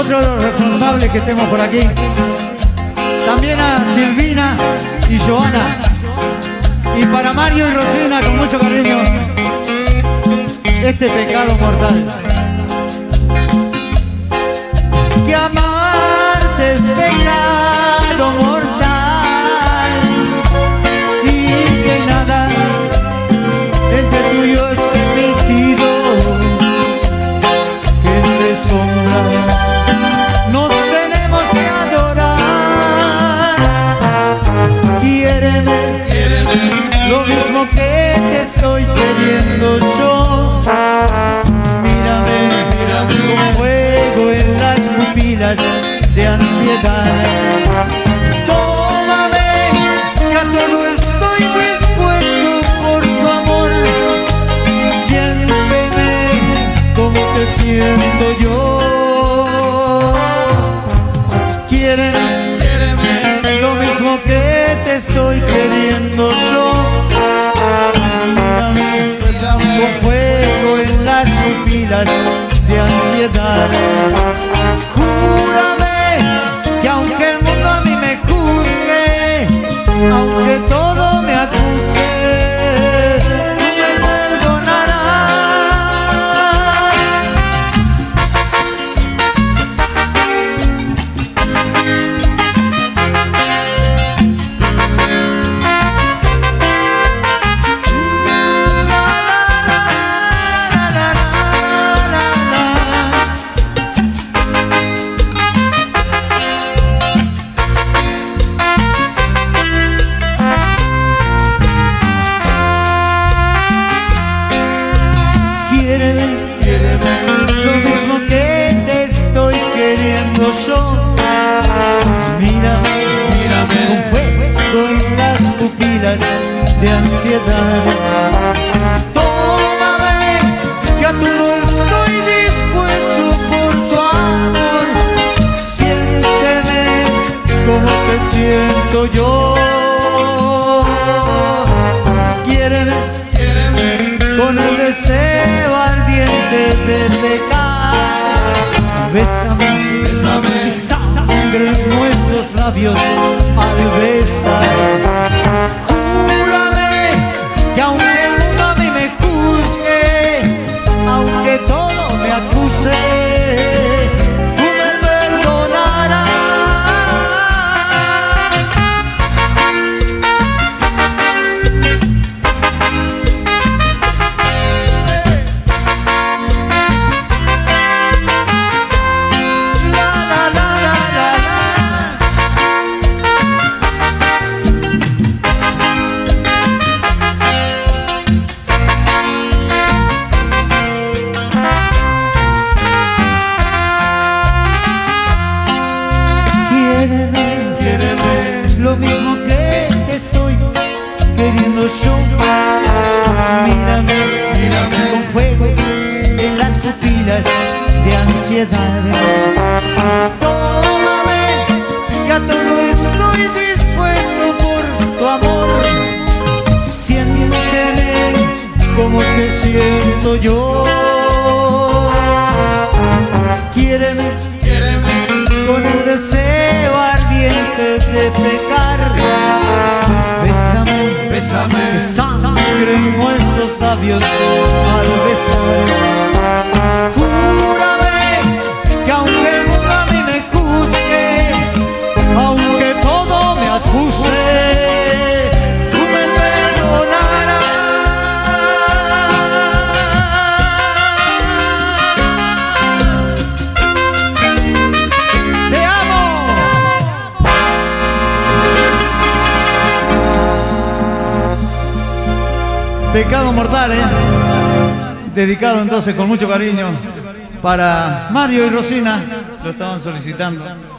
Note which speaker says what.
Speaker 1: otro de los responsables que estemos por aquí. También a Silvina y Joana. Y para Mario y Rosina, con mucho cariño, este pecado mortal. Que amarte es pecado mortal y que nada entre tú y yo es permitido, que entre sombras nos tenemos que adorar. Quiéreme, lo mismo que te estoy queriendo yo. Mírame con fuego en las pupilas de ansiedad. Tómame, que a todo estoy dispuesto por tu amor. Siénteme como te siento yo. Quiéreme, lo mismo que te estoy queriendo yo. Mírame con fuego en las pupilas de ansiedad. Júrame que aunque el mundo a mí me juzgue, aunque todo me acuse, tú me perdonarás. Yo. Mírame con fuego en las pupilas de ansiedad. Tómame, que a tu no estoy dispuesto por tu amor. Siénteme como te siento yo. Quiéreme con el deseo ardiente de pecar. Bésame, mi sangre en nuestros labios al besar. Júrame que aunque el mundo a mí me juzgue, aunque todo me acuse, tú me perdonarás. Lo mismo que te estoy queriendo yo. Mírame con fuego en las pupilas de ansiedad. Tómame, que a todo estoy dispuesto por tu amor. Siénteme como te siento yo. Quiéreme con el deseo ardiente de pecar. Bésame, sangre en nuestros labios al besar. Júrame que aunque el mundo a mí me juzgue, aunque todo me acuse, tú me perdonarás. Pecado mortal, dedicado entonces con mucho cariño para Mario y Rosina, lo estaban solicitando.